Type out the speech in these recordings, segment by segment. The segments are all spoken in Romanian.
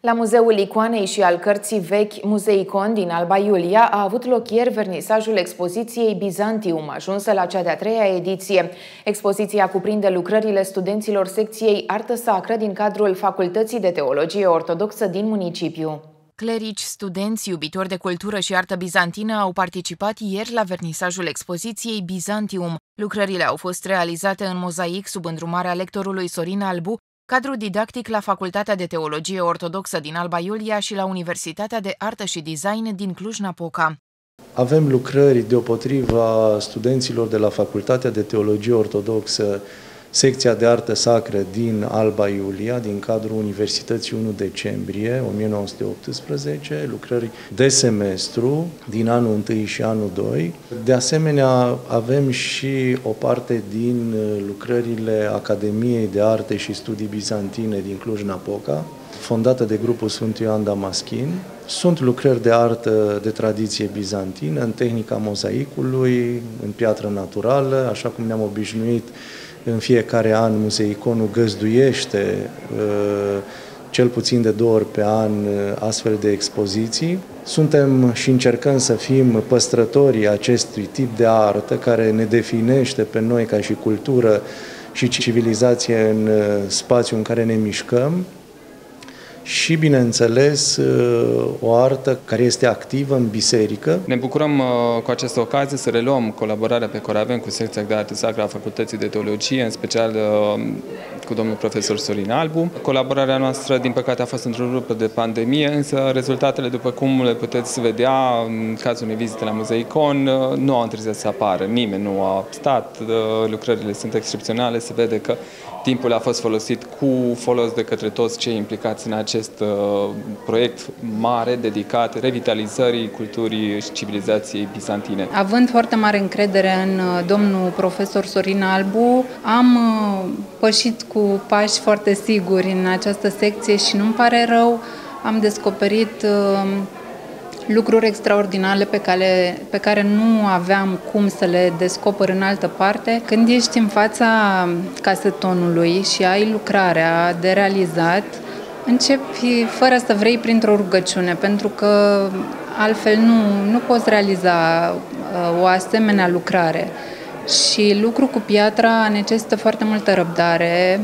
La Muzeul Icoanei și al Cărții Vechi Muzeicon din Alba Iulia a avut loc ieri vernisajul expoziției Byzantium, ajunsă la cea de-a treia ediție. Expoziția cuprinde lucrările studenților secției Artă Sacră din cadrul Facultății de Teologie Ortodoxă din municipiu. Clerici, studenți, iubitori de cultură și artă bizantină au participat ieri la vernisajul expoziției Byzantium. Lucrările au fost realizate în mozaic sub îndrumarea lectorului Sorin Albu, cadru didactic la Facultatea de Teologie Ortodoxă din Alba Iulia și la Universitatea de Artă și Design din Cluj-Napoca. Avem lucrări deopotrivă studenților de la Facultatea de Teologie Ortodoxă, secția de artă sacră din Alba Iulia, din cadrul Universității 1 decembrie 1918, lucrări de semestru din anul 1 și anul 2. De asemenea, avem și o parte din lucrările Academiei de Arte și Studii Bizantine din Cluj-Napoca, fondată de grupul Sfântul Ioan Damaschin. Sunt lucrări de artă de tradiție bizantină, în tehnica mozaicului, în piatră naturală, așa cum ne-am obișnuit. În fiecare an Muzeiconul găzduiește cel puțin de 2 ori pe an astfel de expoziții. Suntem și încercăm să fim păstrătorii acestui tip de artă care ne definește pe noi ca și cultură și civilizație în spațiul în care ne mișcăm. Și, bineînțeles, o artă care este activă în biserică. Ne bucurăm cu această ocazie să reluăm colaborarea pe care avem cu secția de artă sacră a Facultății de Teologie, în special cu domnul profesor Sorin Albu. Colaborarea noastră, din păcate, a fost întreruptă de pandemie, însă rezultatele, după cum le puteți vedea în cazul unei vizite la Muzeicon, nu au întârziat să apară. Nimeni nu a stat, lucrările sunt excepționale, se vede că timpul a fost folosit cu folos de către toți cei implicați în acest proiect mare dedicat revitalizării culturii și civilizației bizantine. Având foarte mare încredere în domnul profesor Sorin Albu, am pășit cu pași foarte siguri în această secție și nu-mi pare rău, am descoperit lucruri extraordinare pe care nu aveam cum să le descoper în altă parte. Când ești în fața casetonului și ai lucrarea de realizat, începi fără să vrei printr-o rugăciune, pentru că altfel nu poți realiza o asemenea lucrare. Și lucru cu piatra necesită foarte multă răbdare,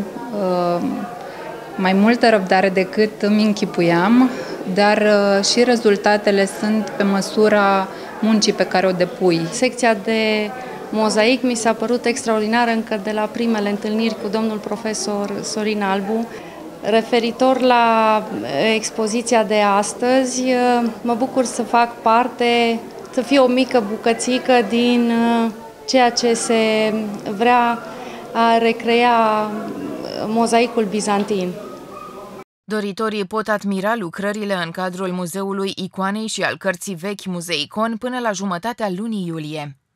mai multă răbdare decât îmi închipuiam, dar și rezultatele sunt pe măsura muncii pe care o depui. Secția de mozaic mi s-a părut extraordinară încă de la primele întâlniri cu domnul profesor Sorin Albu. Referitor la expoziția de astăzi, mă bucur să fac parte, să fie o mică bucățică din ceea ce se vrea a recrea mozaicul bizantin. Doritorii pot admira lucrările în cadrul Muzeului Icoanei și al Cărții Vechi Muzeicon până la jumătatea lunii iulie.